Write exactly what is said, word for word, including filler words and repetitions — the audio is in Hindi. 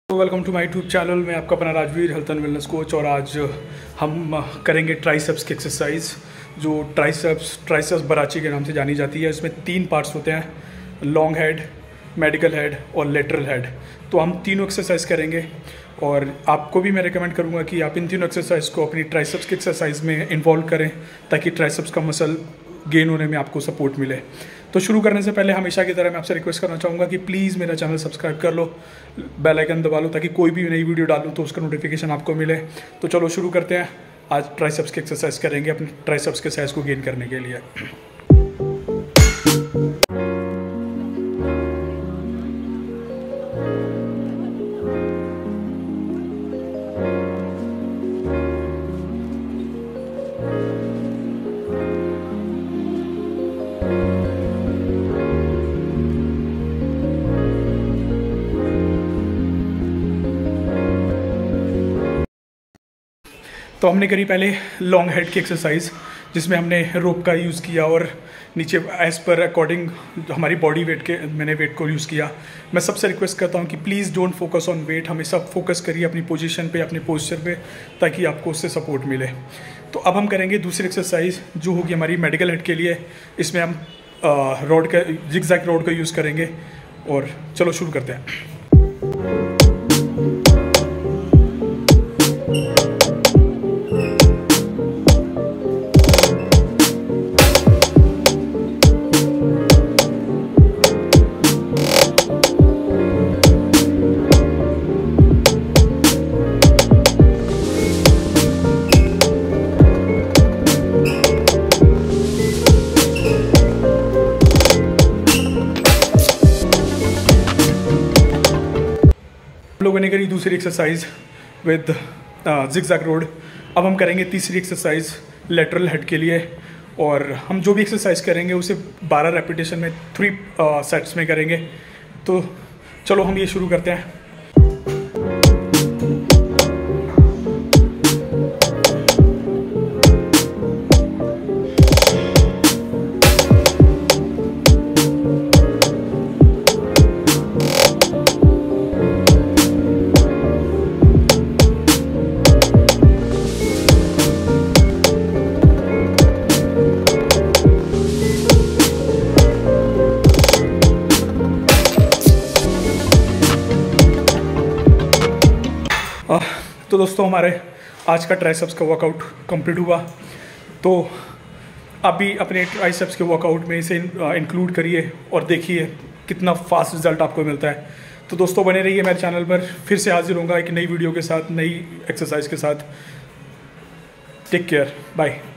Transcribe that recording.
Welcome to my YouTube channel. मैं आपका अपना Rajveer health and wellness coach और आज हम करेंगे ट्राइसेप्स की एक्सरसाइज। जो ट्राइसेप्स ट्राइसेप्स बराची के नाम से जानी जाती है। इसमें तीन पार्ट्स होते हैं, लॉन्ग हेड, मेडिकल हेड और लेटरल हेड। तो हम तीनों एक्सरसाइज करेंगे और आपको भी मैं रिकमेंड करूंगा कि आप इन तीनों एक्सरसाइज को अपनी ट्राइसेप्स की एक्सरसाइज में इन्वॉल्व करें ताकि ट्राइसेप्स का मसल गेन होने में आपको सपोर्ट मिले। तो शुरू करने से पहले हमेशा की तरह मैं आपसे रिक्वेस्ट करना चाहूँगा कि प्लीज़ मेरा चैनल सब्सक्राइब कर लो, बेल आइकन दबा लो ताकि कोई भी नई वीडियो डालूँ तो उसका नोटिफिकेशन आपको मिले। तो चलो शुरू करते हैं। आज ट्राइसेप्स की एक्सरसाइज करेंगे अपने ट्राइसेप्स के साइज को गेन करने के लिए। तो हमने करी पहले लॉन्ग हेड की एक्सरसाइज, जिसमें हमने रोप का यूज़ किया और नीचे एज पर अकॉर्डिंग हमारी बॉडी वेट के मैंने वेट को यूज़ किया। मैं सबसे रिक्वेस्ट करता हूँ कि please don't focus on weight, हमेशा फोकस करिए अपनी पोजीशन पे, अपनी पोस्चर पे, ताकि आपको उससे सपोर्ट मिले। तो अब हम करेंगे दूसरी एक्सरसाइज जो होगी हमारी मेडिकल हेड के लिए। इसमें हम रॉड का जिगजैग रॉड का यूज़ करेंगे और चलो शुरू करते हैं। हम लोगों ने करी दूसरी एक्सरसाइज विद जिगजैग रोड। अब हम करेंगे तीसरी एक्सरसाइज लेटरल हेड के लिए और हम जो भी एक्सरसाइज करेंगे उसे बारह रेपिटेशन में थ्री सेट्स में करेंगे। तो चलो हम ये शुरू करते हैं। तो दोस्तों हमारे आज का ट्राइसेप्स का वर्कआउट कंप्लीट हुआ। तो अभी अपने ट्राइसेप्स के वर्कआउट में इसे इंक्लूड करिए और देखिए कितना फास्ट रिजल्ट आपको मिलता है। तो दोस्तों बने रहिए मेरे चैनल पर, फिर से हाजिर होऊंगा एक नई वीडियो के साथ, नई एक्सरसाइज के साथ। Take care, bye.